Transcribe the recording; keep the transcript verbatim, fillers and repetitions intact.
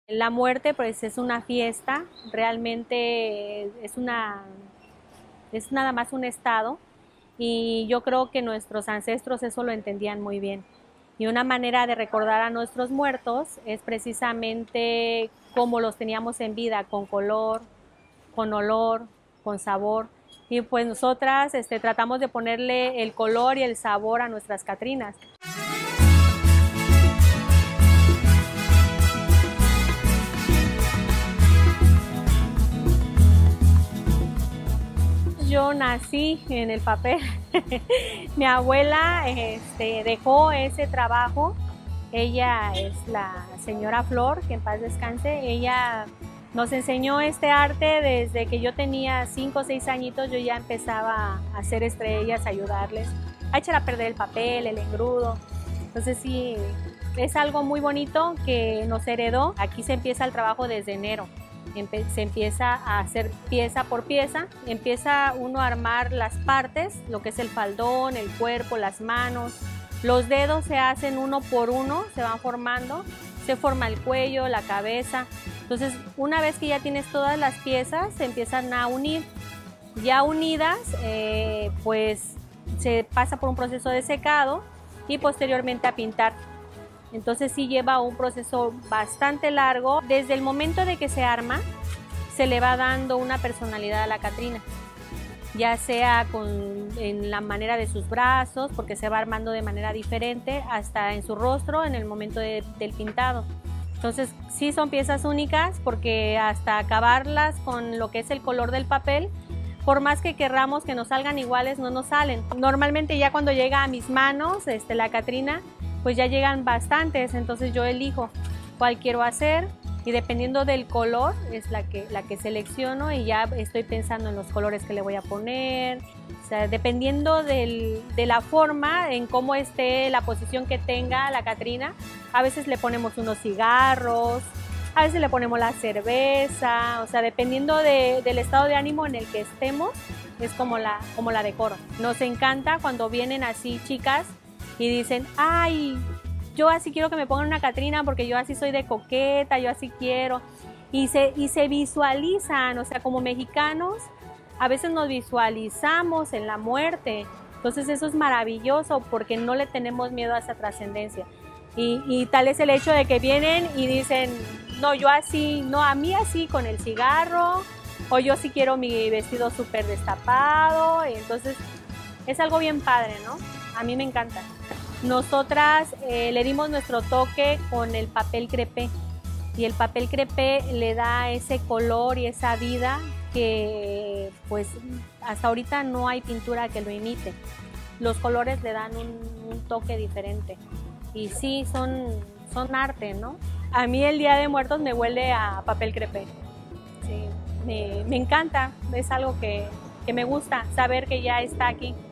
La muerte pues es una fiesta, realmente es una, es nada más un estado y yo creo que nuestros ancestros eso lo entendían muy bien. Y una manera de recordar a nuestros muertos es precisamente cómo los teníamos en vida, con color, con olor, con sabor. Y pues nosotras este, tratamos de ponerle el color y el sabor a nuestras Catrinas. Yo nací en el papel. Mi abuela este, dejó ese trabajo. Ella es la señora Flor, que en paz descanse. Ella nos enseñó este arte desde que yo tenía cinco o seis añitos. Yo ya empezaba a hacer estrellas, a ayudarles, a echar a perder el papel, el engrudo. Entonces sí, es algo muy bonito que nos heredó. Aquí se empieza el trabajo desde enero. Se empieza a hacer pieza por pieza, empieza uno a armar las partes, lo que es el faldón, el cuerpo, las manos, los dedos se hacen uno por uno, se van formando, se forma el cuello, la cabeza. Entonces una vez que ya tienes todas las piezas se empiezan a unir, ya unidas eh, pues se pasa por un proceso de secado y posteriormente a pintar. Entonces sí lleva un proceso bastante largo. Desde el momento de que se arma, se le va dando una personalidad a la Catrina, ya sea con, en la manera de sus brazos, porque se va armando de manera diferente, hasta en su rostro en el momento de, del pintado. Entonces sí son piezas únicas porque hasta acabarlas con lo que es el color del papel, por más que querramos que nos salgan iguales, no nos salen. Normalmente ya cuando llega a mis manos este, la Catrina, pues ya llegan bastantes, entonces yo elijo cuál quiero hacer y dependiendo del color es la que, la que selecciono y ya estoy pensando en los colores que le voy a poner. O sea, dependiendo del, de la forma, en cómo esté la posición que tenga la Catrina, a veces le ponemos unos cigarros, a veces le ponemos la cerveza, o sea, dependiendo de, del estado de ánimo en el que estemos, es como la, como la decoro. Nos encanta cuando vienen así chicas y dicen, ay, yo así quiero que me pongan una Catrina porque yo así soy de coqueta, yo así quiero. Y se, y se visualizan, o sea, como mexicanos, a veces nos visualizamos en la muerte. Entonces eso es maravilloso porque no le tenemos miedo a esa trascendencia. Y, y tal es el hecho de que vienen y dicen, no, yo así, no, a mí así con el cigarro, o yo sí quiero mi vestido súper destapado. Y entonces es algo bien padre, ¿no? A mí me encanta. Nosotras eh, le dimos nuestro toque con el papel crepé y el papel crepé le da ese color y esa vida que pues hasta ahorita no hay pintura que lo imite. Los colores le dan un, un toque diferente y sí, son, son arte, ¿no? A mí el Día de Muertos me huele a papel crepé. Sí, me, me encanta, es algo que, que me gusta saber que ya está aquí.